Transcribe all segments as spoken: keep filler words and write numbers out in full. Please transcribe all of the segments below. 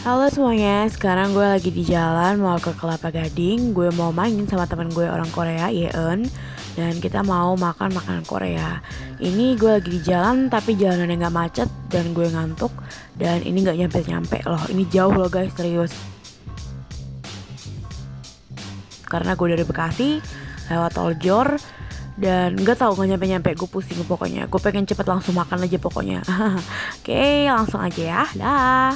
Halo semuanya, sekarang gue lagi di jalan mau ke Kelapa Gading. Gue mau main sama teman gue orang Korea, Yeon. Dan kita mau makan makanan Korea. Ini gue lagi di jalan tapi jalanannya gak macet dan gue ngantuk. Dan ini gak nyampe-nyampe loh, ini jauh loh guys, serius. Karena gue dari Bekasi, lewat tol Jor. Dan gak tau, gak nyampe-nyampe, gue pusing pokoknya. Gue pengen cepet langsung makan aja pokoknya. Oke, langsung aja ya, dah.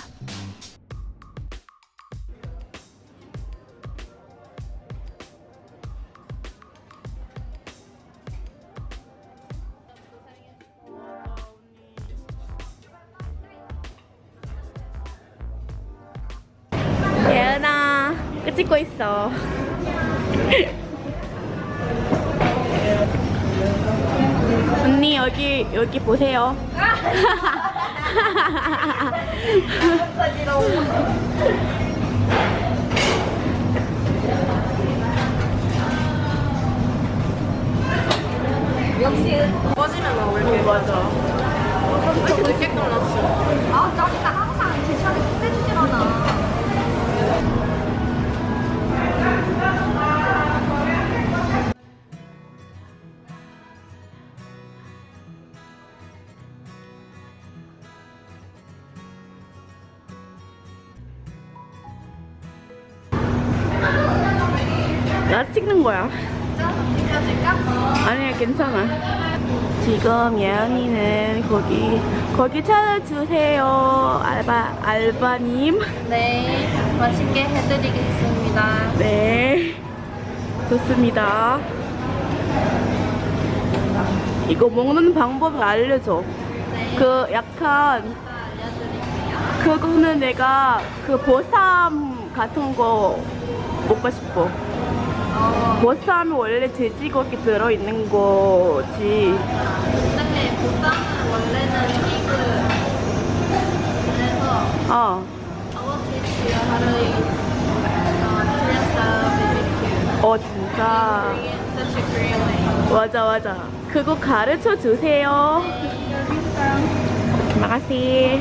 예은아, 그 찍고 있어. 언니 여기 여기 보세요. 역시 꺼지면 나 올게. 맞아. 왜 이렇게 늦게 끝났어? 아 짜증나. 항상 제 시간에 끝내주질 않아. 나 찍는 거야. 찍어줄까? 아니야, 괜찮아. 지금 예은이는 거기 거기 찾아주세요. 알바 알바님. 네, 맛있게 해드리겠습니다. 네, 좋습니다. 이거 먹는 방법을 알려줘. 네. 그 약간 알려드릴게요. 그거는 내가 그 보쌈 같은 거 먹고 싶어. 어, 보쌈이 원래 돼지고기 들어있는 거지. 근데 보쌈은 원래는 피그. 그래서 어. I will teach you how to eat uh, Korean style B B Q. 어 진짜. Korean, such a Korean way. 맞아 맞아. 그거 가르쳐 주세요. Terima kasih.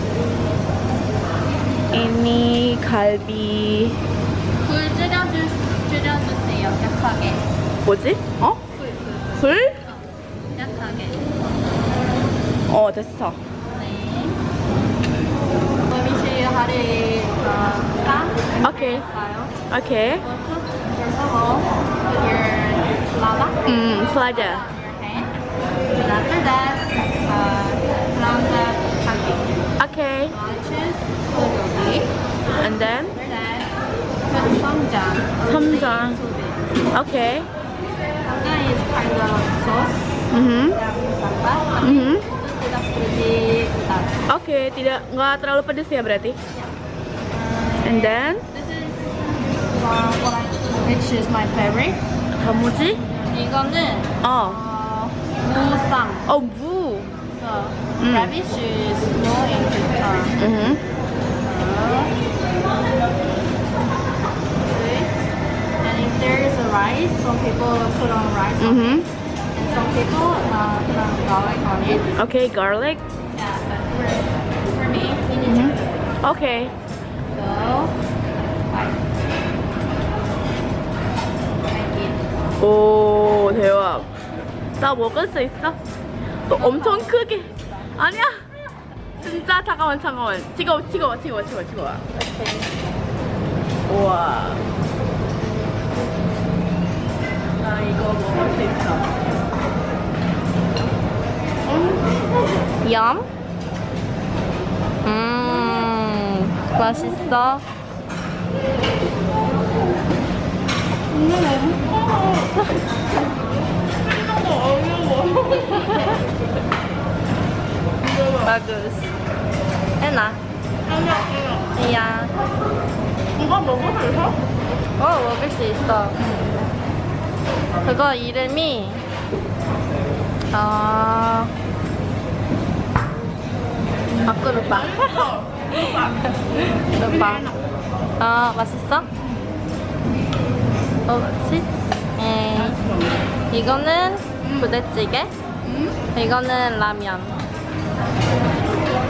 Ini 갈비. 불 줄여줄, 줄여주세요. 약하게. 뭐지? 어? 불, 불. 불? 약하게. 어 됐어. 네. Let me show you how to eat uh, 쌈. 오케이. style. 오케이. First of all, put your slava 음, 슬라이드. on your hand. And after that, uh, round the pancake. 오케이. Uh, choose bulgogi. And then After that, put samjang. samjang. Samjang 오케이. is kind of sauce. Mhm. Sambal. Tapi Mhm. itu tidak seperti utas. Oke, tidak nggak terlalu pedes ya berarti. And then This is uh, what I, which is my favorite. 뭐지? 이거는 어. 어, 무쌈. 어 무. So, 음. radish is small and bitter. 음. And if there is a rice, some people put on rice on 음. it, and some people uh, put on garlic on it. 오케이, garlic. Yeah, but for, for me, we need 음. to. 오케이. So, I like it. 오 대박. 나 먹을 수 있어? 너 엄청 크게. 아니야. 진짜 잠깐만 잠깐만. 찍어 찍어 찍어 찍어 찍어. 우와. 나 이거 먹을 수 있어. Yum. 음, 맛있어. Bagus. Enak. Iya. 이거 먹을 수 있어? 어, 먹을 수 있어. 그거 이름이 어 밥그릇밥. 그릇밥. 어, 맛있어? 어, 그렇지? 에, 이거는 부대찌개. 이거는 라면.